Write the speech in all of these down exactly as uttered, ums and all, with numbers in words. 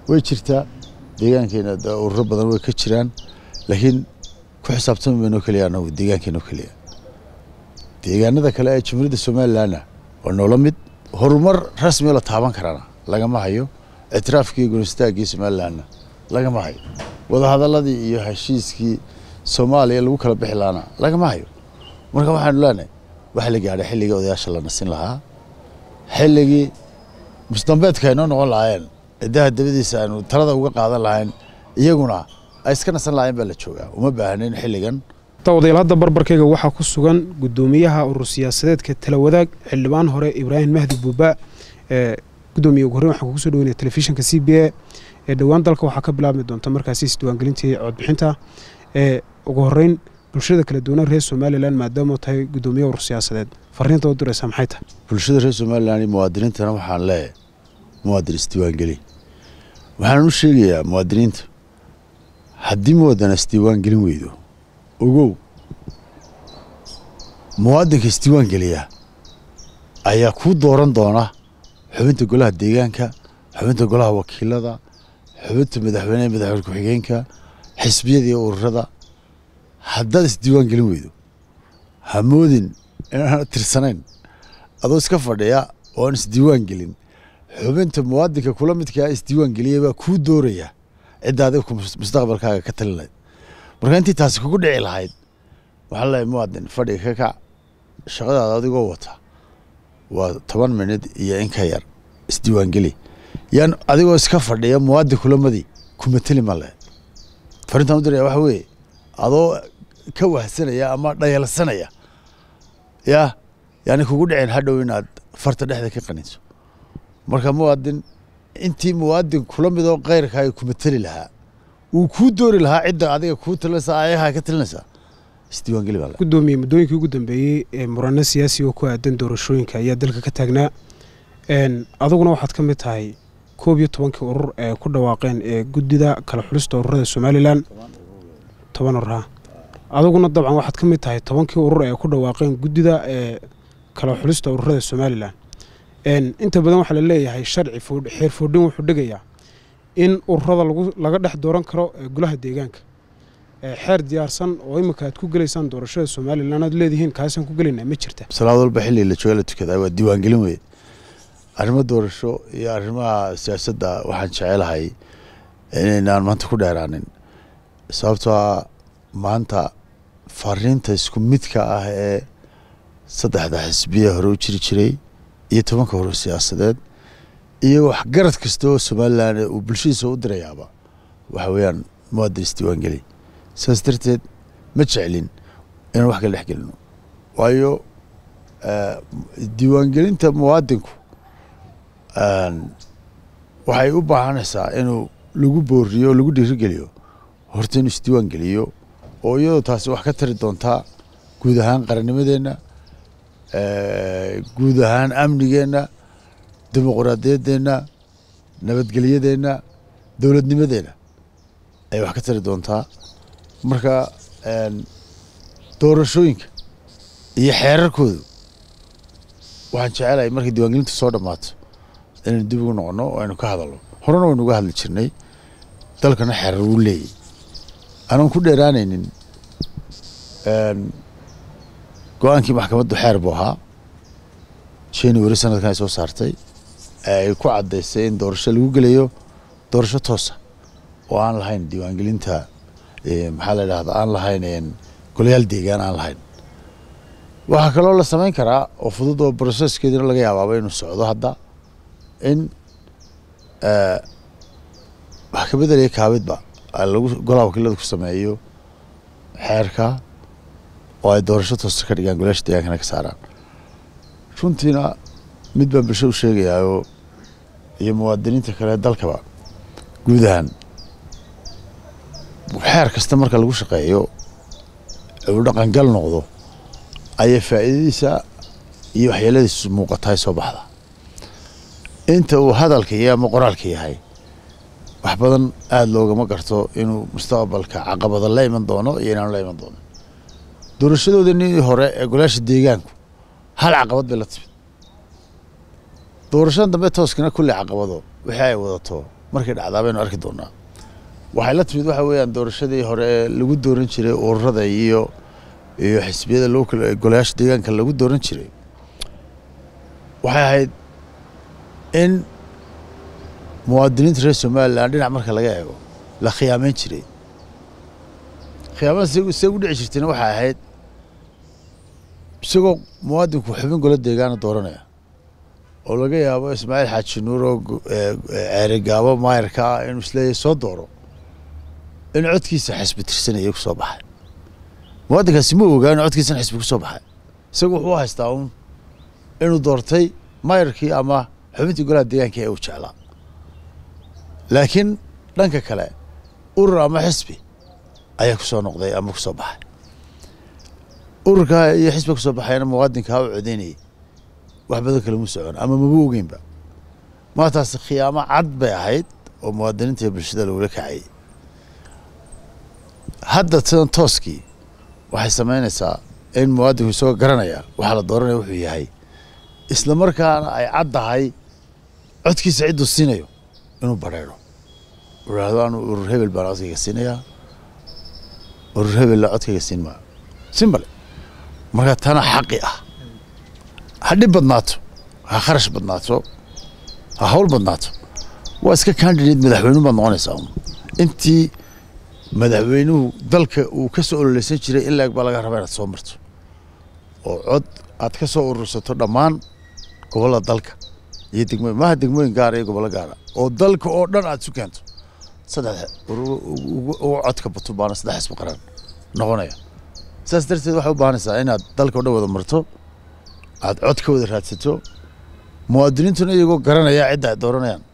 way jirtaa deegaankeena ururo badan way ka jiraan laakiin ku xisaabtan mayno kaliya anagu deegaankeena kaliya deegaanada kale ee Jamhuuriyadda Soomaaliland oo noola mid horumar rasmi ah la taaban karana lagama hayo اعترافكي جونستاجي سمعنا لقى معي وهذا هذا الذي يهشيسكي سومالي اللي وكله بحلانا لقى معي مركب واحد لنا وحلقي على حلقي وذي عشان الله نسين لها حلقي مستنبت كانوا نقول عين ده الدبدي سان وترى ذا وقع هذا العين يجونا أيسكن سن العين بلشوا وما بهنين حلقا توضيح هذا بربر كيجا وحى كسوجان قدوميها الروسية سدت كتلوذاك حلبان هراء إبراهيم مهدي بوباء قدومي وقرن وحكوا كسودون التلفزيون كسي بي دوان دالك وحكا بلا مدون تمر كاسيس دوان قلنتي عود بحنتها وقرن bulshada kala duwan reer Soomaaliland maadaama tahay gudoomiye urur siyaasadeed fariinta u diraysa maxay tahay bulshada reer Soomaaliland muwaadiniintana waxaan leeyahay muwaadin isdiiwaan gali waxaan u sheegayaa muwaadiniinta haddii muwaadin isdiiwaan galin weydo ogow muwaadinka isdiiwaan galiya ayaa ku dooran doona xubinta golaha deegaanka xubinta golaha wakiilada xubinta madaxweynaha madaxweyne ku-xigeenka xisbiyada iyo ururada haddaad isdiiwaan gelin weydo hamoodin inaan tirsanayn adoo iska fadhiya oo aan isdiiwaan gelin xubinta muwaadinka kula midka isdiiwaan geliyay baa kuu dooraya cidda adiga mustaqbalkaaga ka talinayd marka intii taasi kugu dhici lahayd waxaa la muwaadin fadhiga ka kac shaqadaada adigoo wata waa toban minute iyo in ka yar isdiiwaan geli yaan adigoo iska fadhiya muwaadin kulamadii kuma tali ma leh farintan u diray waxa weeye adoo ka wahsanaya ama dhayalsanaya ya yani kugu dhicin hadhow inaad farta dhexda ka qaniso marka muwaadin intii muwaadin kula mid oo qeyrka ay kuma tali lahaa uu ku doori lahaa cidda adiga ku talinaysa ayaha ka talinaysa isdiiwaan gali baa gudoomiye mudooyinkii ugu dambeeyay ee murano siyaasi oo ku aadan doorashooyinka ayaa dalka ka taagnaa een aduguna waxaad ka mid tahay koob iyo toban urur ee ku dhawaaqeen ee gudida kala xulista ururada Soomaaliland toban urur aduguna dabcan waxaad ka mid tahay tobankii urur ee ku dhawaaqeen gudida ee kala xulista ururada Soomaaliland een inta badan waxa la leeyahay sharci food xeer foodin wuxuu dhigayaa in ururada lagu laga dhex dooran karo golaha deegaanka ee xeer diyaarsan oo imika aad ku galeysaan doorashada Soomaaliland aad leedihiin kaasan ku galinaa ma jirta salaad walba xilli la joogo la tukada waa diiwaan gelin weey arrimo doorasho iyo arrimaha siyaasadda waxaan jecelahay inaan maanta ku dheeraanin sababtoo maanta fariinta isku midka ah ee saddexda xisbiye hore u jiri jiray iyo tobanka urur siyaasadeed iyo wax garad kasta oo Soomaaliland uu bulshadiisa u dirayaaba waxa weeyaan muwaadin isdiiwaan gali saas darteed ma jeclin inaan wax kala dhex gelino waayo diiwaan gelinta muwaadinku waxay u baahanaysaa inuu lagu booriyo lagu dhiirigeliyo horta inuu isdiiwaan geliyo oo iyadoo taasi wax ka tari doontaa guud ahaan qarannimadeenna guud ahaan amnigeenna dimuqraadiyadeena nabadgelyadeena dowladnimadeena ay wax ka tari doontaa marka doorashooyinka iyo xeerarkoodu waxaan jecelahay markii diiwaangelintu soo dhammaato inaan dib ugu noqono oo aynu ka hadalno horena waynu uga hadli jirnay dalkana xeerar wuu leeyahay anaan ku dheeraanaynin go-aankii maxkamaddu xeer buu ahaa January sanadkan ay soo saartay ay ku caddaysay in doorasho lagu gelayo doorasho toosa oo aan lahayn diiwaangelinta maxaa la yidhahdaa aan lahayn golayaal deegaan aan lahayn waxaa kaloo la samayn karaa oo fudud oo processkeedina laga yaabaaba inuu socdo hadda in wax ka bedelaya kaabidba lagu golaha wakiilada ku sameeyo xeerka oo ay doorasho toosa ka dhigaan golayaasha deegaankana ka saaraan runtiina mid baan bulsho u sheegayaa iyo muwaadiniinta kale dalkaba guud ahaan xeer kasta marka lagu shaqeeyo uu dhaqangal noqdo ayay faa'iidadiisa iyo waxyeeladiisu muuqataa soo baxda inta uu hadalka iyo ama qoraalka yahay wax badan aad loogama garto inuu mustaqbalka caqabada la iman doono iyo inaan la iman doono doorashadoodii hore ee golayaasha deegaanku hal caqabad bay la timid doorashada dambe tooskana kulli caqabado wixii ay wadato markay dhacdaa baynu arki doonaa waxay la timid waxa weeyaan doorashadii hore ee lagu dooran jiray ururada iyo iyo xisbiyada local golayaasha deegaanka lagu dooran jiray waxay ahayd in muwaadiniinta reer Somaliland dhinac marka laga eego la khiyaameyn jiray khiyaamada si ugu dhici jirtayna waxay ahayd isagoo muwaadinku xubin golo deegaana dooranaya oo laga yaabo Ismaaciil Xaaji Nuur oo ceerigaabo maayarka inuu isleeyahay soo dooro in codkiisa xisbi tirsanaya ku soo baxay muwaadinkaasi ma ogaan codkiisa xisbi ku soo baxay isagoo wuxuu haystaa un inuu doortay maayarkii ama xubintii golaha deegaanka ee uu jeclaa laakiin dhanka kale urur ama xisbi ayaa ku soo noqday ama ku soo baxay ururka iyo xisbiga ku soo baxayna muwaadinka u codeynayay wax badan kale mu socon ama ma ogeynba ma taas khiyaamo cad bay ahayd oo muwaadiniinta bulshada loola kacay hadda tan tooski waxay sameynaysaa in muwaadinku soo garanaya waxa la dooranaya wuxuu yahay isla markaana ay caddahay codkiisa ciduu siinayo inuu bareero walaalo aanu urur hebel baan codkayga siinayaa urur hebel la codkayga siin maayo simple marka tana xaqi ah hadii badnaato ha kharash badnaato ha hawl badnaato waa iska candidate madaxweynuhu baa noqonaysaa intii madaxweynuhu dalka uu ka soo ololeysan jiray ilaa baa laga rabaa inaad soo marto oo cod aad ka soo urursato dhammaan gobolada dalka iyo degmooyin maaha degmooyin gaar iyo gobollo gaar oo dalka oo dhan aad isu keento saddex oo codka bato baana saddex isku qaran noqonaya saas darteed waxay u baahanaysaa inaad dalka oo dhan wada marto aad cod ka wada raadsato muwaadiniintuna iyagoo garanaya cidda ay dooranayaan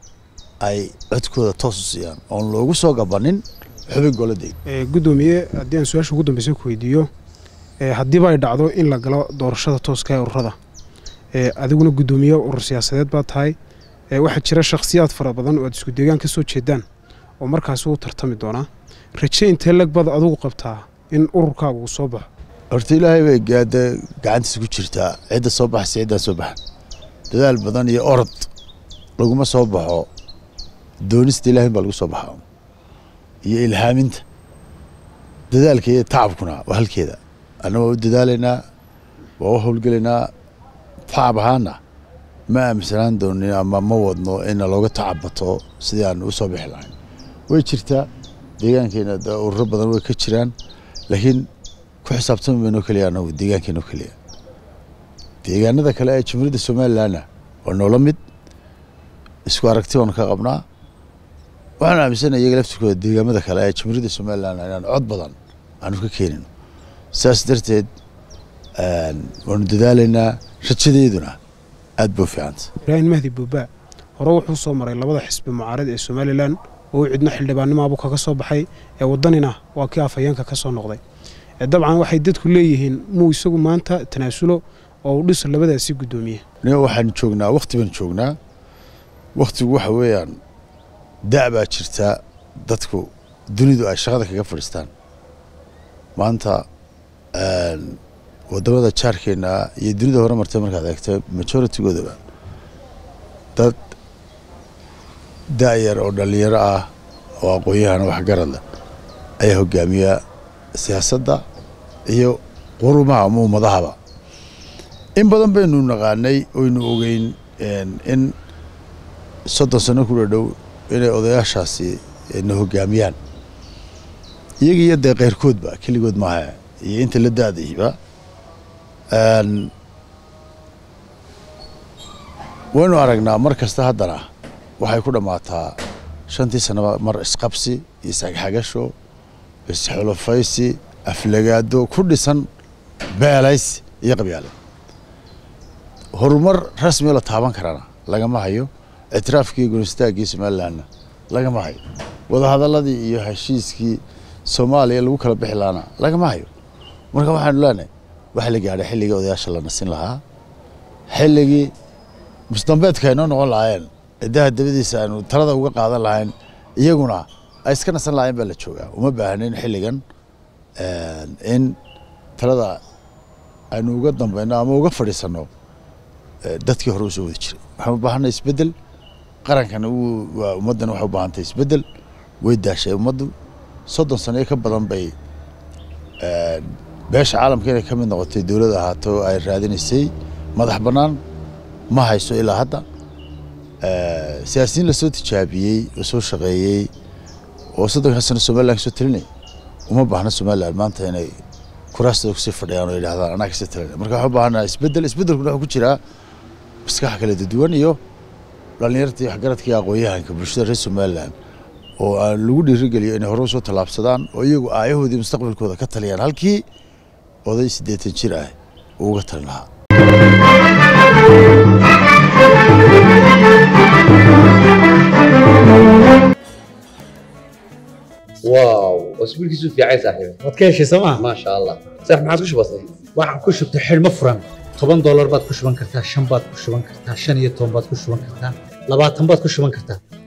ay codkooda toos u siiyaan oon loogu soo gabanin xubin goladeed gudoomiye haddii aan su-aasha ugu dambaysa ku weydiiyo haddiiba ay dhacdo in la galo doorashada tooska ee ururada adiguna gudoomiye urur siyaasadeed baa tahay waxaa jira shakhsiyaad fara badan oo aad isku deegaan ka soo jeedaan oo markaas uu tartami doonaa raje intee lag bad adigu qabtaa in ururkaagu uu soo baxo horta ilaahay bay gaada gacantiisa ku jirtaa cidda soo baxaysa ciddaa soo baxa dadaal badan iyo orod laguma soo baxo doonista ilaahay baa lagu soo baxaa iyo ilhaaminta dadaalka iyo tacabkuna waa halkeeda anna waa u dadaalaynaa waa u howlgelaynaa tacab ahaana ma aaminsanaan doonin ama ma wadno in looga tacabato sidii aan u soo bixi lahayn way jirtaa deegaankeena ururo badan way ka jiraan laakiin ku xisaabtami mayno kaliya anagu deegaankeena kaliya deegaanada kale ee Jamhuuriyadda Somaliland waa noola mid isku aragti oo ka qabnaa waxaan aaminsanahay iyaga laftirkooda deegaamada kale ee Jamhuuriyadda Somaliland inaan cod badan aanu ka keenin saas darteed waanu dadaalaynaa rajadeeduna aad buu fiicanta Ibrahim Mahdi Buuba hore wuxuu soo maray labada xisbi mucaarad ee Somaliland oo cidna xildhibaannimo abu kaga soo baxay ee wadanina waa kii afayeenka ka soo noqday dabcan waxay dadku leeyihiin muu isagu maanta tanaasulo oo u dhis labadaasi gudoomiye waxaan joognaa waqti baan joognaa waqtigu waxa weeyaan da'ba jirta dadku dunidu ay shaqada kaga fadhiistaan maanta een wadamada jaarkeena iyo dunida hore martay markaad eegto majority-goodaba dad daayar oo dhalinyaro ah oo aqoon-yahan wax garad leh ayaa hogaamiya siyaasadda iyo qurumaha ama ummadahaba in badan baynu naqaanay oynu ogeyn in soddon sano ku dhow inay odayaashaasi na hogaamiyaan iyaga iyo dee qayrkoodba keligood maaha iyo inta la daadayba waynu aragnaa mar kasta haddana waxay ku dhammaataa shantii sanaba mar isqabsi iyo isxagxagasho isxulufaysi aflagaado ku dhisan beelays iyo qabyaale horumar rasmi la taaban karana lagama hayo ictiraafkii gonistaagii Somaliland lagama hayo wadahadaladii iyo heshiiskii Soomaaliya lagu kala bixi laana lagama hayo marka waxaan leenahay waxa la gaaray xilliga odayaasha la nasin lahaa xilligii mustambeedka inoo noqon lahaayeen idaha dabadiisa aanu talada uga qaadan lahayn iyaguna ay iska nasan lahayn baa la joogaa uma baahnayn xilligan in talada aanu uga dambayno ama uga fadhiisano dadkii hore u soo wadi jiray waxaan u baahanay isbedel qarankana uu ummadan waxa u baahantay isbedel way daashay ummaddu soddon sano ka badan bay ee beesha caalamka inay ka mid noqotay dawladda ahaato ay raadinaysay madax banaan ma hayso ilaa hadda ee siyaasiyiin la soo tijaabiyey oo soo shaqeeyay oo soddon sano Soomaaliland soo talinay uma baahna Soomaaliland maanta inay kuraasta ku sii fadhiyaan oo yiraahdaan anaga ka talinay marka waxa baahna isbedel isbedelku waxa ku jira maskax kala duwan iyo dhalinyartii wax garadkii aqoonyahanka bulshada reer Soomaaliland oo aan lagu dhiirigeliyo inay hore u soo talaabsadaan oo iyagu aayahoodii mustaqbalkooda ka taliyaan halkii oday siddeetan jir ah uga talin lahaa واو اسبوع كيسو في عايز صاحبي wadkeeshi sama ما شاء الله صح ما عادش بسيط waxaan ku shubtay xilmo furan toban dollar baad ku shuban kartaa shan baad ku shuban kartaa shan iyo toban baad ku shuban kartaa labaatan baad ku shuban kartaa